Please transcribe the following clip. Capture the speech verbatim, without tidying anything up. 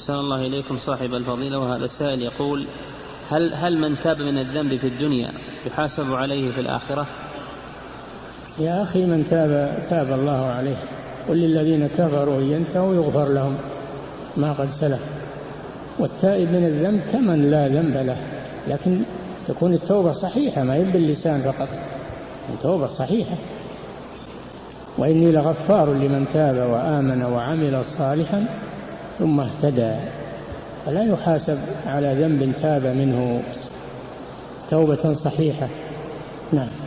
أحسن الله إليكم صاحب الفضيلة. وهذا السائل يقول: هل هل من تاب من الذنب في الدنيا يحاسب عليه في الآخرة؟ يا أخي من تاب تاب الله عليه، قل للذين كفروا ينتهوا يغفر لهم ما قد سلف. والتائب من الذنب كمن لا ذنب له، لكن تكون التوبة صحيحة، ما يبدل اللسان فقط، التوبة صحيحة. وإني لغفار لمن تاب وآمن وعمل صالحا ثم اهتدى، فلا يحاسب على ذنب تاب منه توبة صحيحة. نعم.